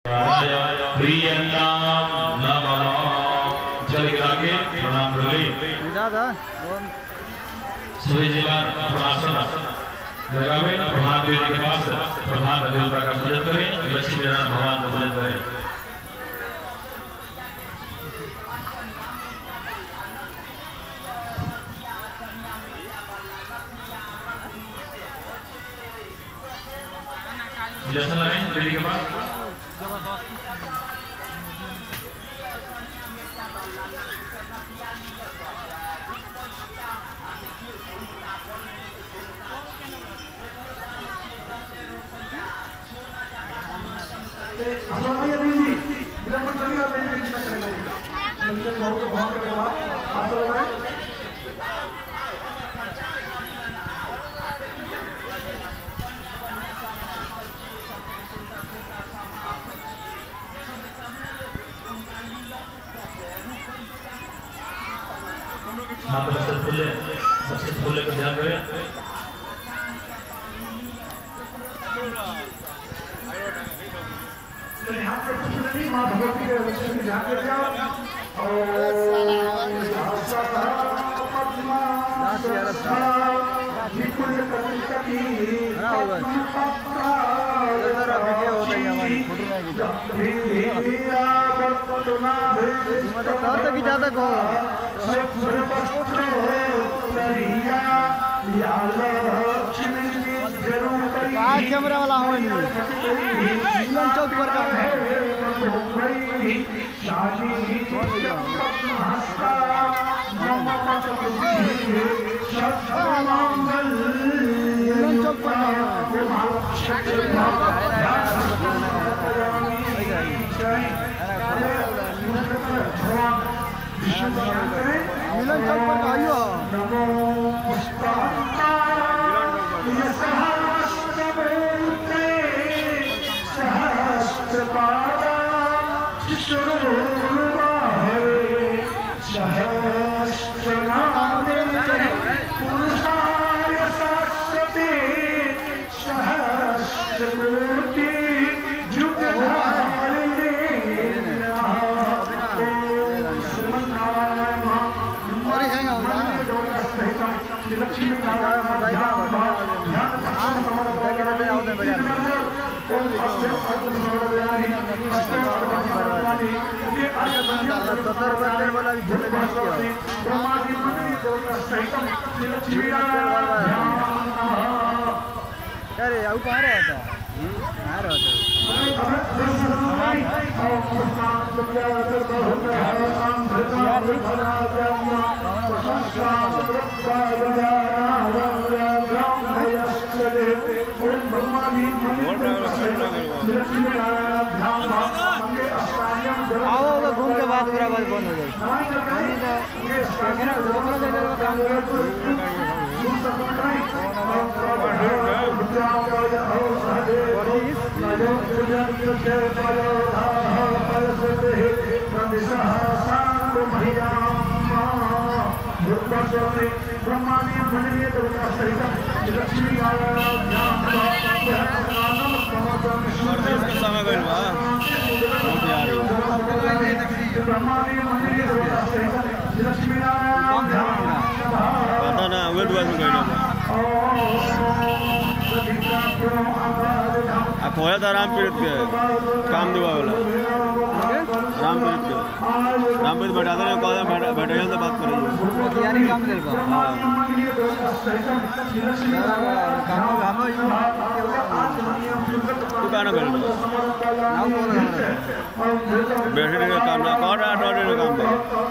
सभी जिला प्रशासन लगावे प्रधान देवी के पास प्रधान देवता का पूजन करें, लक्ष्मी नारायण भगवान का पूजन करें। जैसा लगाएं देवी के पास सबसे फूले का ध्यान करें। माँ भगवती के लक्ष्मी की ध्यान करें कैमरा वाला हो चौक पर का मिलन चौक पर आइयो अरे अब कहाँ रहता है? कहाँ रहता आओ घूम के बाद मेरा बात बंद हो जाए। खोया था राम पीड़ित के काम दिवा वाला राम पीड़ित के राम पीड़ित बैठाते हैं बैठे से बात करेंगे काम दे तू कहना कर बैठने का काम ना कौन आठवाड़े का काम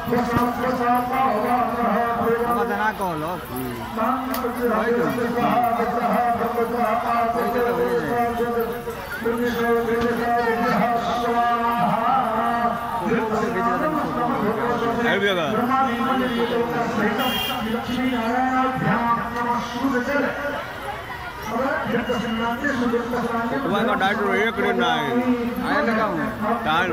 ना कहो तुम्हारा डाक्टर एक दिन ना आए लगा टाइम